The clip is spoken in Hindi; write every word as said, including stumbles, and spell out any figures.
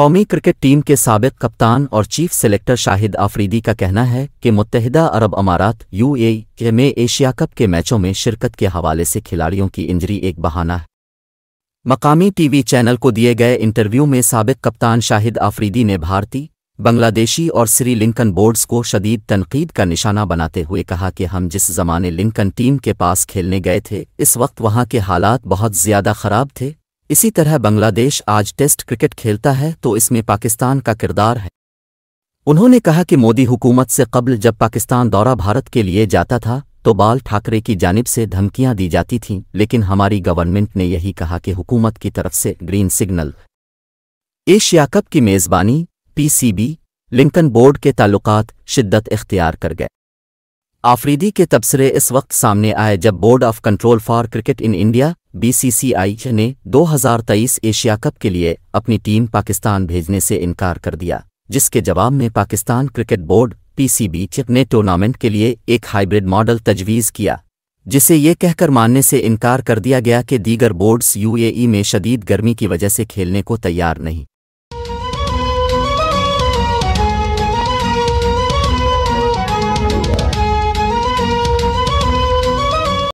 कौमी क्रिकेट टीम के साबिक कप्तान और चीफ सेलेक्टर शाहिद आफरीदी का कहना है कि मुत्तहिदा अरब अमारात यूएई में एशिया कप के मैचों में शिरकत के हवाले से खिलाड़ियों की इंजरी एक बहाना है। मकामी टीवी चैनल को दिए गए इंटरव्यू में साबिक कप्तान शाहिद आफरीदी ने भारतीय, बांग्लादेशी और श्रीलंकन बोर्ड्स को शदीद तनकीद का निशाना बनाते हुए कहा कि हम जिस ज़माने लिंकन टीम के पास खेलने गए थे इस वक्त वहाँ के हालात बहुत ज़्यादा ख़राब थे। इसी तरह बांग्लादेश आज टेस्ट क्रिकेट खेलता है तो इसमें पाकिस्तान का किरदार है। उन्होंने कहा कि मोदी हुकूमत से कबल जब पाकिस्तान दौरा भारत के लिए जाता था तो बाल ठाकरे की जानिब से धमकियां दी जाती थीं, लेकिन हमारी गवर्नमेंट ने यही कहा कि हुकूमत की तरफ से ग्रीन सिग्नल। एशिया कप की मेज़बानी पीसीबी लिंकन बोर्ड के ताल्लुकात शिद्दत इख्तियार कर गए। आफरीदी के तबसरे इस वक्त सामने आए जब board of control for cricket in India BCCI ने दो हज़ार तेईस एशिया कप के लिए अपनी टीम पाकिस्तान भेजने से इनकार कर दिया, जिसके जवाब में पाकिस्तान क्रिकेट बोर्ड पीसीबी ने टूर्नामेंट के लिए एक हाइब्रिड मॉडल तजवीज़ किया, जिसे ये कहकर मानने से इनकार कर दिया गया कि दीगर बोर्ड्स यूएई में शदीद गर्मी की वजह से खेलने को तैयार नहीं।